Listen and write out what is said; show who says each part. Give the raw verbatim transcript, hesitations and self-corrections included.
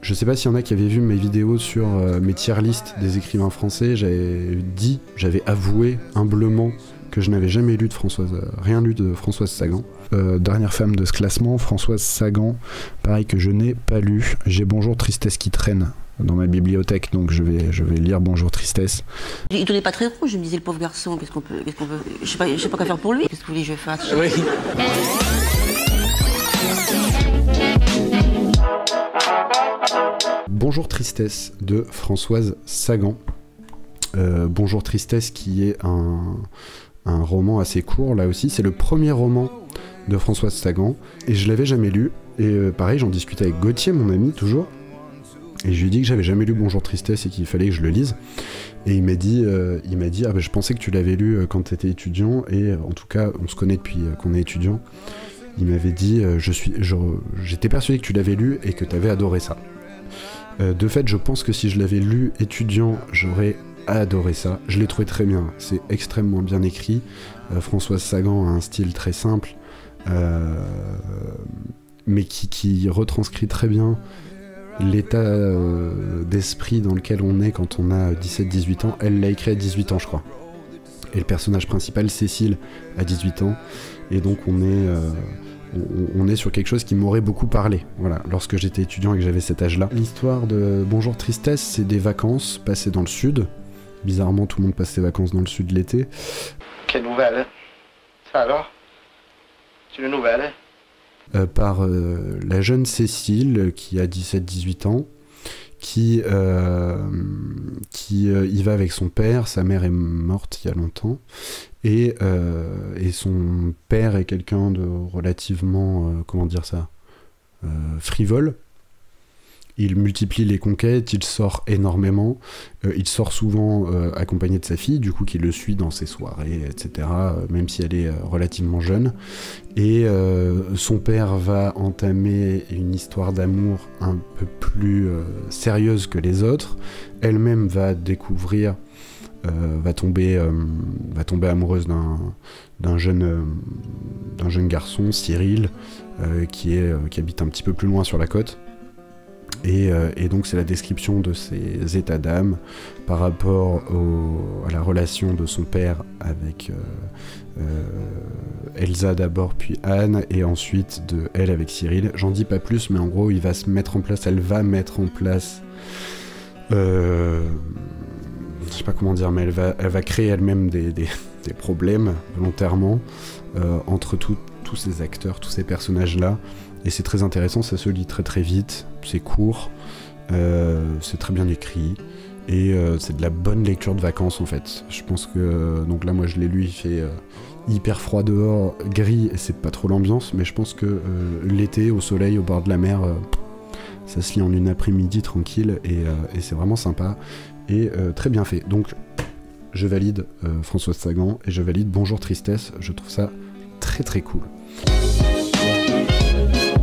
Speaker 1: Je sais pas s'il y en a qui avaient vu mes vidéos sur euh, mes tier list des écrivains français. J'avais dit, j'avais avoué humblement que je n'avais jamais lu de Françoise, euh, rien lu de Françoise Sagan. Euh, dernière femme de ce classement, Françoise Sagan, pareil que je n'ai pas lu. J'ai Bonjour Tristesse qui traîne dans ma bibliothèque, donc je vais, je vais lire Bonjour Tristesse.
Speaker 2: Il tournait pas très rond, je me disais le pauvre garçon, qu'est-ce qu'on peut, qu'est-ce qu'on peut, je sais pas, je sais pas quoi faire pour lui. Qu'est-ce que vous voulez que je fasse? Oui.
Speaker 1: Bonjour Tristesse de Françoise Sagan. Euh, Bonjour Tristesse qui est un, un roman assez court là aussi. C'est le premier roman de Françoise Sagan et je l'avais jamais lu. Et euh, pareil, j'en discutais avec Gauthier, mon ami, toujours. Et je lui ai dit que j'avais jamais lu Bonjour Tristesse et qu'il fallait que je le lise. Et il m'a dit, euh, il m'a dit ah ben, je pensais que tu l'avais lu euh, quand tu étais étudiant. Et euh, en tout cas, on se connaît depuis euh, qu'on est étudiant. Il m'avait dit euh, je suis, je, j'étais persuadé que tu l'avais lu et que tu avais adoré ça. Euh, de fait, je pense que si je l'avais lu étudiant, j'aurais adoré ça. Je l'ai trouvé très bien. C'est extrêmement bien écrit. Euh, Françoise Sagan a un style très simple, euh, mais qui, qui retranscrit très bien l'état euh, d'esprit dans lequel on est quand on a dix-sept dix-huit ans. Elle l'a écrit à dix-huit ans, je crois. Et le personnage principal, Cécile, a dix-huit ans. Et donc on est, euh, on, on est sur quelque chose qui m'aurait beaucoup parlé, voilà, lorsque j'étais étudiant et que j'avais cet âge-là. L'histoire de Bonjour Tristesse, c'est des vacances passées dans le sud. Bizarrement, tout le monde passe ses vacances dans le sud l'été.
Speaker 3: Quelle nouvelle, hein? Ça alors? C'est une nouvelle, hein?
Speaker 1: Euh, par euh, la jeune Cécile qui a dix-sept dix-huit ans, qui, euh, qui euh, y va avec son père. Sa mère est morte il y a longtemps et, euh, et son père est quelqu'un de relativement, euh, comment dire ça, euh, frivole. Il multiplie les conquêtes, il sort énormément, euh, il sort souvent euh, accompagné de sa fille, du coup qui le suit dans ses soirées, et cetera, euh, même si elle est euh, relativement jeune. Et euh, son père va entamer une histoire d'amour un peu plus euh, sérieuse que les autres. Elle-même va découvrir, euh, va, tomber, euh, va tomber amoureuse d'un, d'un, jeune, euh, d'un jeune garçon, Cyril, euh, qui, est, euh, qui habite un petit peu plus loin sur la côte. Et, euh, et donc c'est la description de ses états d'âme par rapport au, à la relation de son père avec euh, euh, Elsa d'abord, puis Anne, et ensuite de elle avec Cyril. J'en dis pas plus, mais en gros il va se mettre en place, elle va mettre en place, euh, je sais pas comment dire, mais elle va, elle va créer elle-même des, des, des problèmes volontairement euh, entre tout, tous ces acteurs, tous ces personnages-là. Et c'est très intéressant, ça se lit très très vite, c'est court, euh, c'est très bien écrit, et euh, c'est de la bonne lecture de vacances en fait. Je pense que, euh, donc là moi je l'ai lu, il fait euh, hyper froid dehors, gris, et c'est pas trop l'ambiance, mais je pense que euh, l'été, au soleil, au bord de la mer, euh, ça se lit en une après-midi tranquille, et, euh, et c'est vraiment sympa, et euh, très bien fait. Donc je valide euh, Françoise Sagan, et je valide Bonjour Tristesse, je trouve ça très très cool.